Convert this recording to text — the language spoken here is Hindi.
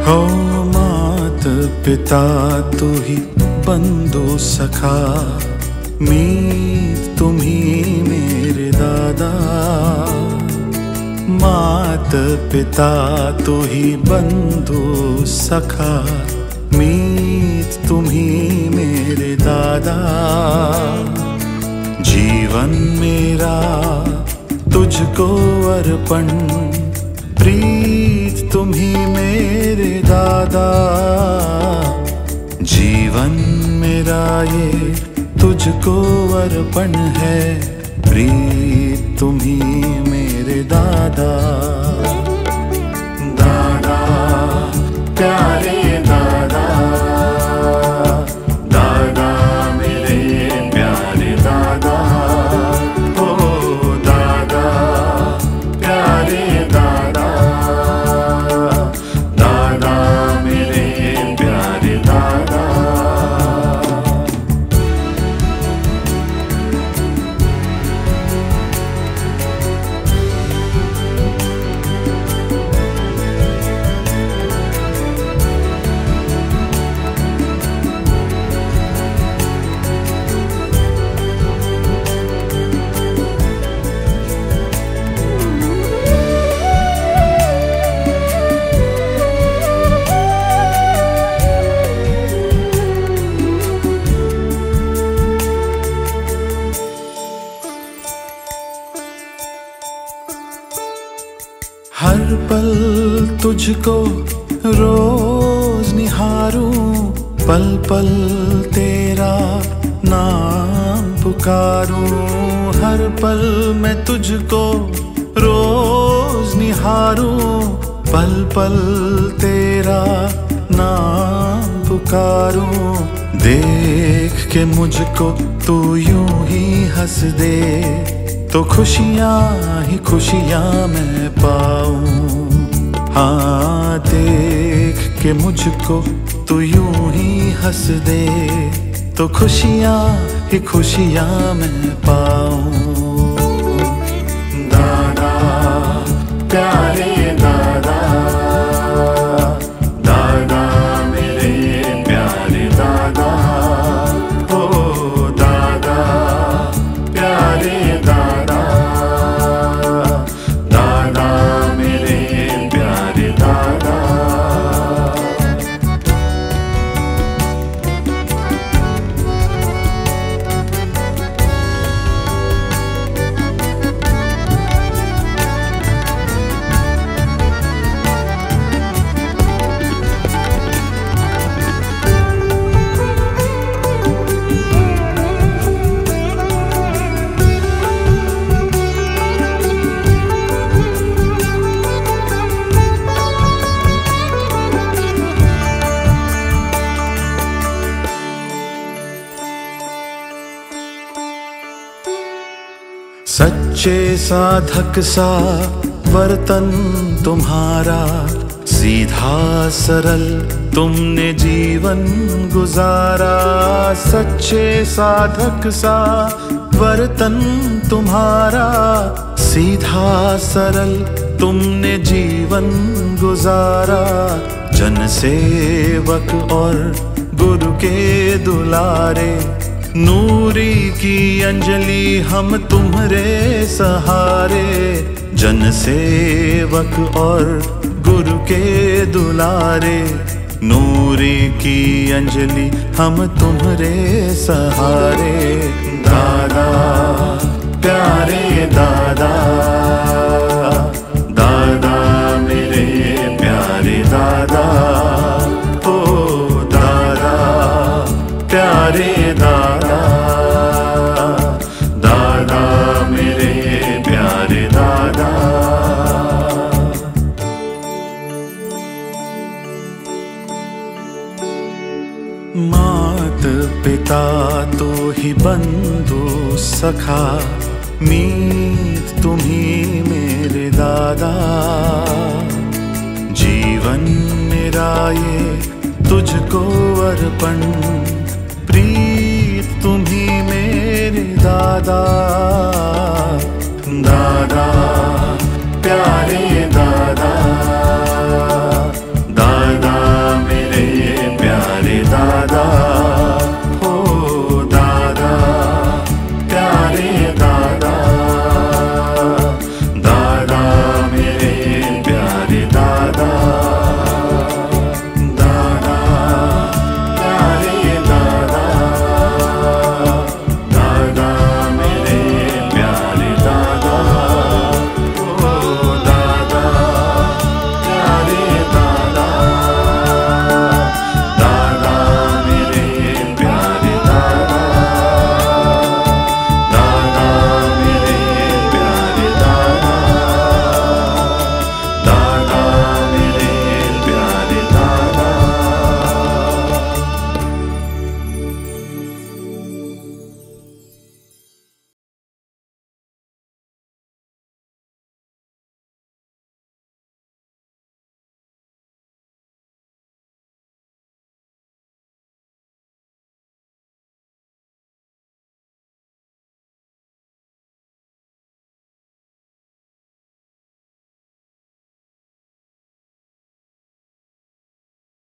हो मात पिता तू ही बंधु सखा, मीत तुम ही मेरे दादा। मात पिता तू ही बंधु सखा, मीत तुम ही मेरे दादा। जीवन मेरा तुझको अर्पण, प्रीत तुम ही मेरे दादा। जीवन मेरा ये तुझको अर्पण है, प्रीत तुम ही मेरे दादा। दादा प्यारे दादा, दादा मेरे प्यारे दादा। ओ दादा प्यारे दादा, दादा मेरे प्यारे दादा। हर पल तुझको रोज निहारूं, पल पल तेरा नाम पुकारूं। हर पल मैं तुझको रोज निहारूं, पल पल तेरा नाम पुकारूं। देख के मुझको तू यूं ही हंस दे, तो खुशियाँ ही खुशियाँ मैं पाऊं। हाँ देख के मुझको तू यूं ही हंस दे, तो खुशियाँ ही खुशियाँ मैं पाऊं। दादा प्यारे दादा, दादा मेरे प्यारे दादा। ओ दादा प्यारे दादा, दादा मेरे प्यारे दादा। सच्चे साधक सा वर्तन तुम्हारा, सीधा सरल तुमने जीवन गुजारा। सच्चे साधक सा वर्तन तुम्हारा, सीधा सरल तुमने जीवन गुजारा। जन सेवक और गुरु के दुलारे, नूरी की अंजलि हम तुम्हारे सहारे। जन सेवक और गुरु के दुलारे, नूरी की अंजलि हम तुम्हारे सहारे। दादा प्यारे दादा, दादा मेरे प्यारे दादा। ओ दादा प्यारे दादा, दादा मेरे प्यारे दादा। मात पिता तो ही बंधु सखा, मीत तुम ही मेरे दादा। जीवन मेरा ये तुझको अर्पण, प्रीत तुम ही मेरे दादा।